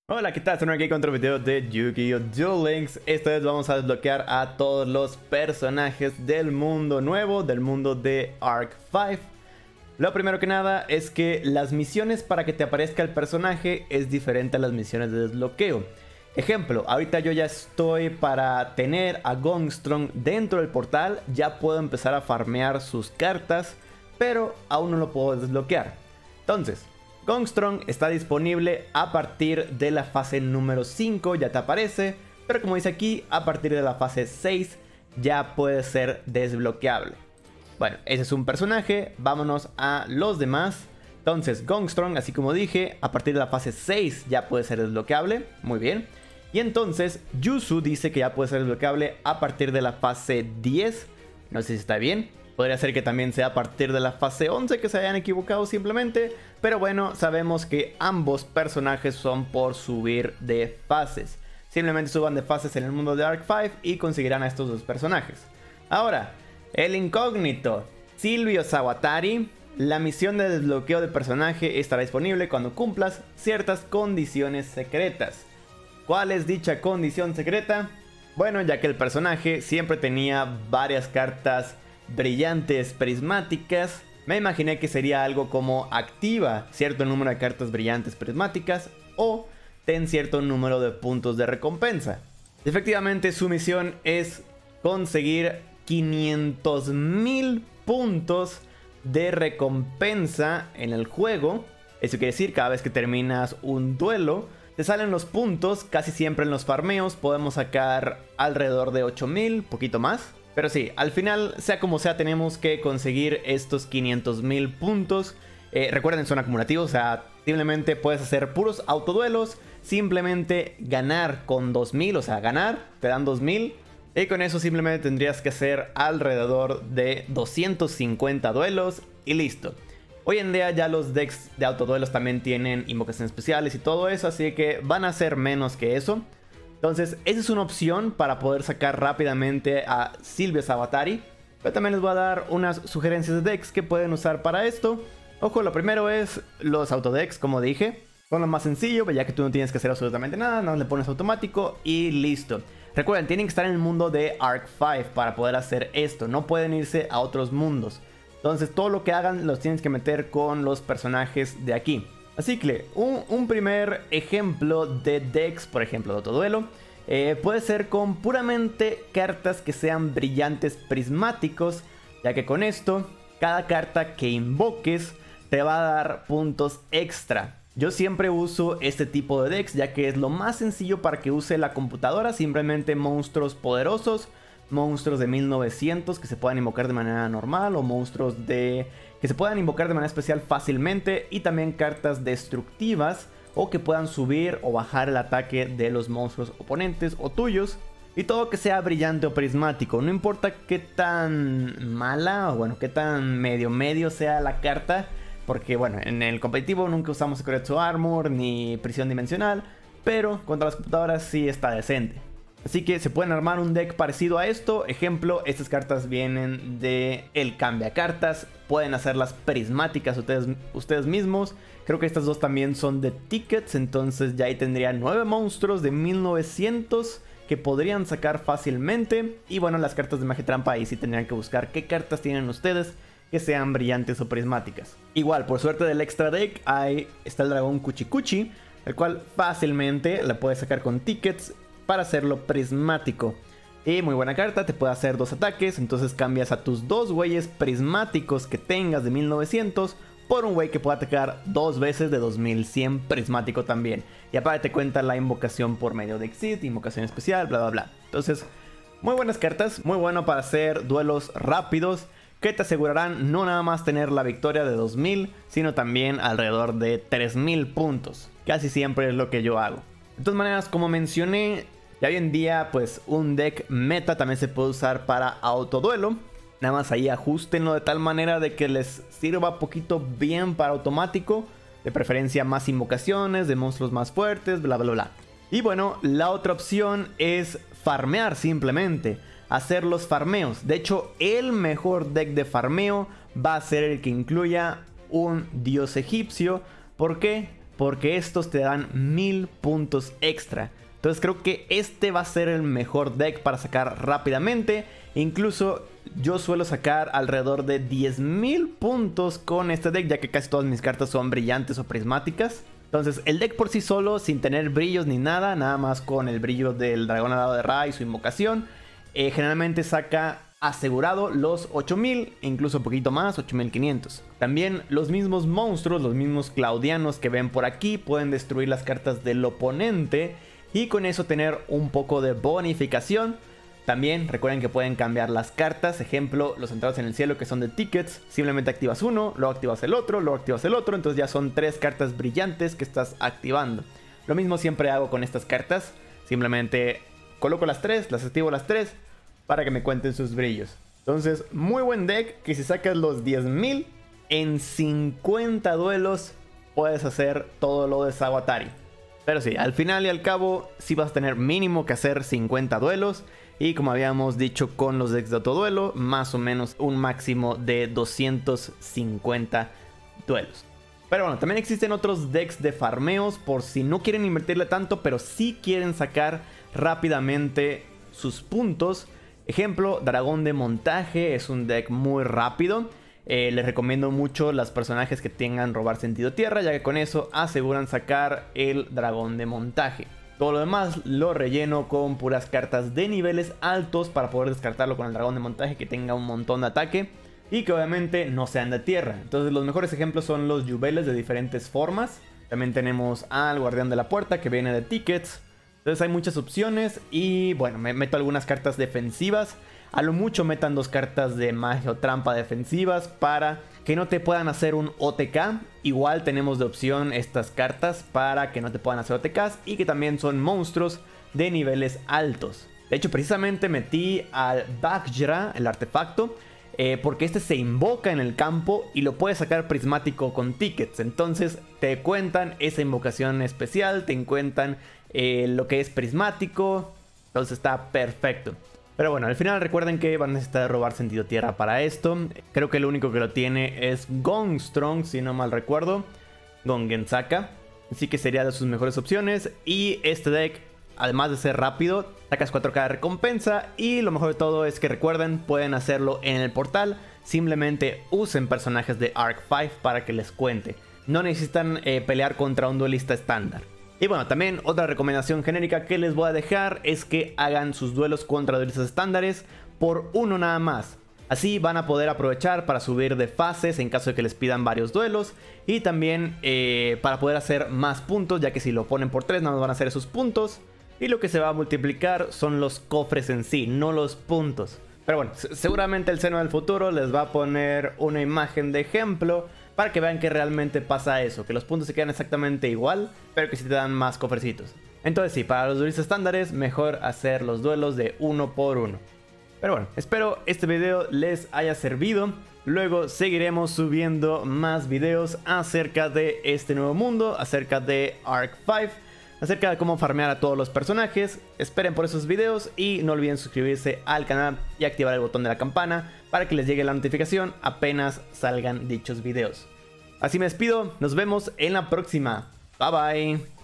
Hola, ¿qué tal? Estamos aquí con otro video de Yu-Gi-Oh! Duel Links. Esta vez vamos a desbloquear a todos los personajes del mundo nuevo, del mundo de Arc 5. Lo primero que nada es que las misiones para que te aparezca el personaje es diferente a las misiones de desbloqueo. Ejemplo, ahorita yo ya estoy para tener a Gongstrong dentro del portal, ya puedo empezar a farmear sus cartas, pero aún no lo puedo desbloquear. Entonces, Gongstrong está disponible a partir de la fase número 5, ya te aparece, pero como dice aquí, a partir de la fase 6 ya puede ser desbloqueable. Bueno, ese es un personaje, vámonos a los demás. Entonces, Gongstrong, así como dije, a partir de la fase 6 ya puede ser desbloqueable, muy bien. Y entonces, Yuzu dice que ya puede ser desbloqueable a partir de la fase 10, no sé si está bien. Podría ser que también sea a partir de la fase 11 que se hayan equivocado simplemente. Pero bueno, sabemos que ambos personajes son por subir de fases. Simplemente suban de fases en el mundo de Arc 5 y conseguirán a estos dos personajes. Ahora, el incógnito Silvio Sawatari. La misión de desbloqueo de personaje estará disponible cuando cumplas ciertas condiciones secretas. ¿Cuál es dicha condición secreta? Bueno, ya que el personaje siempre tenía varias cartas brillantes prismáticas, me imaginé que sería algo como activa cierto número de cartas brillantes prismáticas o ten cierto número de puntos de recompensa. Efectivamente, su misión es conseguir 500.000 puntos de recompensa en el juego. Eso quiere decir, cada vez que terminas un duelo te salen los puntos. Casi siempre en los farmeos podemos sacar alrededor de 8.000, poquito más. Pero sí, al final, sea como sea, tenemos que conseguir estos 500.000 puntos. Recuerden, son acumulativos, o sea, simplemente puedes hacer puros autoduelos, simplemente ganar con 2.000, o sea, ganar, te dan 2.000. Y con eso simplemente tendrías que hacer alrededor de 250 duelos y listo. Hoy en día ya los decks de autoduelos también tienen invocaciones especiales y todo eso, así que van a ser menos que eso. Entonces, esa es una opción para poder sacar rápidamente a Silvio Sawatari. Pero también les voy a dar unas sugerencias de decks que pueden usar para esto. Ojo, lo primero es los autodecks, como dije. Son lo más sencillo, ya que tú no tienes que hacer absolutamente nada. Nada más le pones automático y listo. Recuerden, tienen que estar en el mundo de Arc 5 para poder hacer esto. No pueden irse a otros mundos. Entonces, todo lo que hagan los tienes que meter con los personajes de aquí. Así que un primer ejemplo de decks, por ejemplo de autoduelo, puede ser con puramente cartas que sean brillantes prismáticos, ya que con esto cada carta que invoques te va a dar puntos extra. Yo siempre uso este tipo de decks, ya que es lo más sencillo para que use la computadora. Simplemente monstruos poderosos, monstruos de 1900 que se puedan invocar de manera normal, o monstruos que se puedan invocar de manera especial fácilmente, y también cartas destructivas o que puedan subir o bajar el ataque de los monstruos oponentes o tuyos. Y todo que sea brillante o prismático, no importa qué tan mala o bueno, qué tan medio sea la carta, porque bueno, en el competitivo nunca usamos Secretsu Armor ni Prisión Dimensional, pero contra las computadoras sí está decente. Así que se pueden armar un deck parecido a esto. Ejemplo, estas cartas vienen de el cambia cartas. Pueden hacerlas prismáticas ustedes mismos. Creo que estas dos también son de tickets. Entonces ya ahí tendrían 9 monstruos de 1900 que podrían sacar fácilmente. Y bueno, las cartas de magia trampa ahí sí tendrían que buscar qué cartas tienen ustedes que sean brillantes o prismáticas. Igual, por suerte del extra deck, ahí está el dragón Kuchi-Kuchi, el cual fácilmente la puedes sacar con tickets para hacerlo prismático. Y muy buena carta, te puede hacer 2 ataques. Entonces cambias a tus 2 güeyes prismáticos que tengas de 1900 por un güey que pueda atacar 2 veces de 2100 prismático también. Y aparte te cuenta la invocación por medio de Exit, invocación especial, bla bla bla. Entonces, muy buenas cartas, muy bueno para hacer duelos rápidos que te asegurarán no nada más tener la victoria de 2000, sino también alrededor de 3000 puntos. Casi siempre es lo que yo hago. De todas maneras, como mencioné, ya hoy en día pues un deck meta también se puede usar para autoduelo. Nada más ahí ajustenlo de tal manera de que les sirva poquito bien para automático. De preferencia más invocaciones, de monstruos más fuertes, bla bla bla. Y bueno, la otra opción es farmear simplemente. Hacer los farmeos. De hecho, el mejor deck de farmeo va a ser el que incluya un dios egipcio. ¿Por qué? porque estos te dan 1000 puntos extra. Entonces creo que este va a ser el mejor deck para sacar rápidamente. Incluso yo suelo sacar alrededor de 10.000 puntos con este deck, ya que casi todas mis cartas son brillantes o prismáticas. Entonces el deck por sí solo, sin tener brillos ni nada, nada más con el brillo del dragón alado de Ra y su invocación, generalmente saca asegurado los 8000, incluso un poquito más, 8500. También los mismos monstruos, los mismos claudianos que ven por aquí, pueden destruir las cartas del oponente y con eso tener un poco de bonificación. También recuerden que pueden cambiar las cartas, ejemplo, los centrados en el cielo que son de tickets, simplemente activas uno, luego activas el otro, luego activas el otro, entonces ya son 3 cartas brillantes que estás activando. Lo mismo siempre hago con estas cartas, simplemente coloco las 3, las activo las 3 para que me cuenten sus brillos. Entonces, muy buen deck que si sacas los 10.000 en 50 duelos puedes hacer todo lo de Sawatari. Pero sí, al final y al cabo sí vas a tener mínimo que hacer 50 duelos. Y como habíamos dicho con los decks de autoduelo, más o menos un máximo de 250 duelos. Pero bueno, también existen otros decks de farmeos por si no quieren invertirle tanto, pero sí quieren sacar rápidamente sus puntos. Ejemplo, Dragón de Montaje es un deck muy rápido. Les recomiendo mucho los personajes que tengan robar sentido tierra, ya que con eso aseguran sacar el Dragón de Montaje. Todo lo demás lo relleno con puras cartas de niveles altos para poder descartarlo con el dragón de montaje que tenga un montón de ataque y que obviamente no sean de tierra. Entonces los mejores ejemplos son los Yubeles de diferentes formas. También tenemos al guardián de la puerta que viene de tickets. Entonces hay muchas opciones y bueno, me meto algunas cartas defensivas. A lo mucho metan 2 cartas de magia o trampa defensivas para que no te puedan hacer un OTK. Igual tenemos de opción estas cartas para que no te puedan hacer OTKs y que también son monstruos de niveles altos. De hecho, precisamente metí al Vajra, el artefacto, porque este se invoca en el campo y lo puedes sacar prismático con tickets. Entonces te cuentan esa invocación especial, te cuentan lo que es prismático. Entonces está perfecto. Pero bueno, al final recuerden que van a necesitar robar sentido tierra para esto. Creo que el único que lo tiene es Gongstrong, si no mal recuerdo. Gongensaka. Así que sería de sus mejores opciones. Y este deck, además de ser rápido, sacas 4K de recompensa. Y lo mejor de todo es que recuerden, pueden hacerlo en el portal. Simplemente usen personajes de Arc 5 para que les cuente. No necesitan pelear contra un duelista estándar. Y bueno, también otra recomendación genérica que les voy a dejar es que hagan sus duelos contra duelistas estándares por uno nada más. Así van a poder aprovechar para subir de fases en caso de que les pidan varios duelos. Y también para poder hacer más puntos, ya que si lo ponen por 3 nada más van a hacer esos puntos. Y lo que se va a multiplicar son los cofres en sí, no los puntos. Pero bueno, seguramente el Seno del futuro les va a poner una imagen de ejemplo para que vean que realmente pasa eso, que los puntos se quedan exactamente igual, pero que sí te dan más cofrecitos. Entonces sí, para los duelistas estándares, mejor hacer los duelos de 1 por 1. Pero bueno, espero este video les haya servido. Luego seguiremos subiendo más videos acerca de este nuevo mundo, acerca de Arc 5, acerca de cómo farmear a todos los personajes. Esperen por esos videos y no olviden suscribirse al canal y activar el botón de la campana para que les llegue la notificación apenas salgan dichos videos. Así me despido, nos vemos en la próxima. Bye bye.